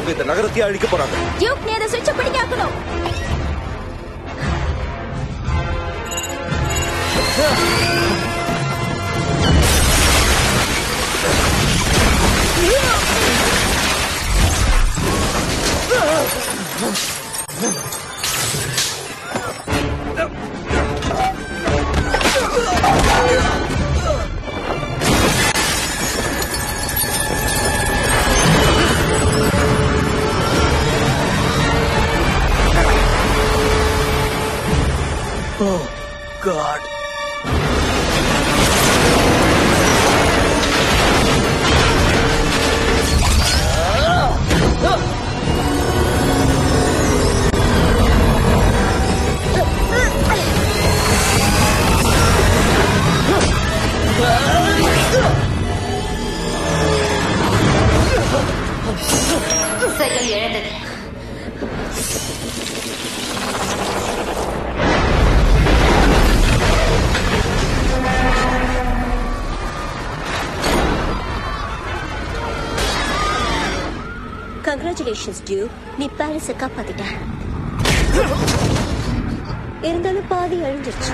அவங்க இந்த நகரத்தையே அழிக்க போறாங்க. டியூக், நீ அதை சுவிட்ச் பிடிக்க ஆக்கணும். Oh, God. செயல் இழந்தது. கங்க்ராச்சுலேஷன்ஸ் டியூ, நீ பாரிஸை காப்பாத்திட்ட. இருந்தாலும் பாதி அழிஞ்சிருச்சு.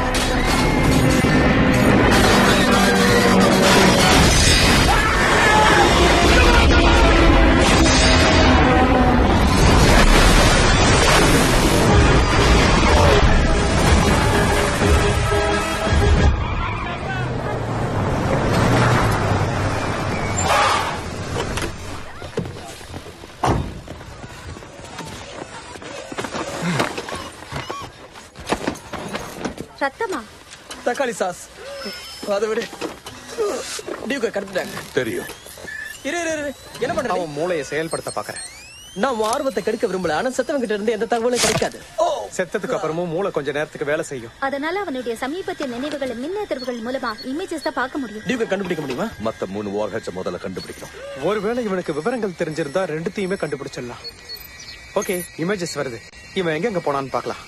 ரத்தமா? தக்காளி சாஸ். அதை விட டியூக்க கடத்திட்டாங்க. தெரியும். என்ன பண்ற? அவன் மூளையை செயல்படுத்த பாக்குறேன். நான் ஆர்வத்தை கெடுக்க விரும்பல. ஆனா செத்தவங்க கிட்ட இருந்து எந்த தகவலும் கிடைக்காது. செத்ததுக்கு அப்புறமும் மூளை கொஞ்ச நேரத்துக்கு வேலை செய்யும். அதனால அவனுடைய சமீபத்திய நினைவுகளை மின்னதிர்வுகள் மூலமா இமேஜஸ் தான் பார்க்க முடியும். டியூக்க கண்டுபிடிக்க முடியுமா? மத்த 3 வார்ஹெட்ஸ் முதல்ல கண்டுபிடிக்கணும். ஒருவேளை இவனுக்கு விவரங்கள் தெரிஞ்சிருந்தா ரெண்டுத்தையுமே கண்டுபிடிச்சிடலாம். ஓகே, இமேஜஸ் வருது. இவன் எங்க போனான்னு பாக்கலாம்.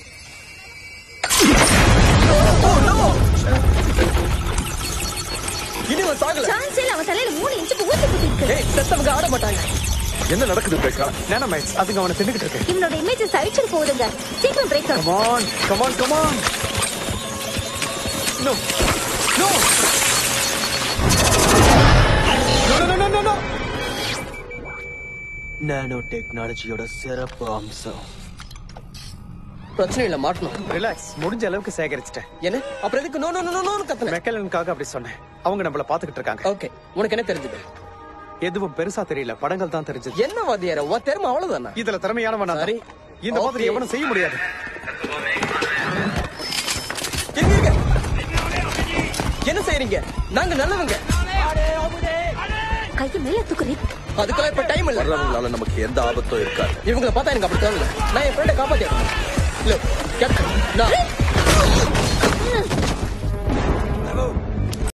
இனிவன் சாகல. சான்ஸில் அவன் தலையில 3 இன்ச்சுக்கு ஊத்தி குத்திருக்கு. செத்தவங்க ஆட மாட்டாங்க. என்ன நடக்குது பிரேக்கா? நானோமைட்ஸ் அதுங்க அவனை தின்னுக்கிட்டு இருக்கு. இவனோட இமேஜஸ் அழிச்சிட்டு போகுதுங்க. சீக்கிரம் பிரேக் ஆகும். Come on. No. நானோ டெக்னாலஜியோட சிறப்பு அம்சம். பிரச்சனை இல்ல, மாட்டணும். ரிலாக்ஸ், முடிஞ்ச அளவுக்கு சேகரிச்சிட்டேன். என்ன அப்புறம் எதுக்கு நோ நோ நோ நோ கத்தல? மெக்கலனுக்காக அப்படி சொன்னேன். அவங்க நம்மள பாத்துக்கிட்டு இருக்காங்க. ஓகே, உனக்கு என்ன தெரிஞ்சது? எதுவும் பெருசா தெரியல, படங்கள் தான் தெரிஞ்சது. என்ன வாதியார உன் திறமை அவ்வளவுதானா? இதுல திறமையானவன் நான். சரி, இந்த மாதிரி எவனும் செய்ய முடியாது. என்ன செய்றீங்க? நாங்க நல்லவங்க. கையை மேல தூக்குறீ. அதுக்கெல்லாம் இப்ப டைம் இல்ல. வர்றவங்களால நமக்கு எந்த ஆபத்தும் இருக்காது. இவங்களை பார்த்தா எனக்கு அப்படி தோணல. நான் என் ஃப்ரெண்டை காப்பாத்தி. இல்ல கேப்டன், நான்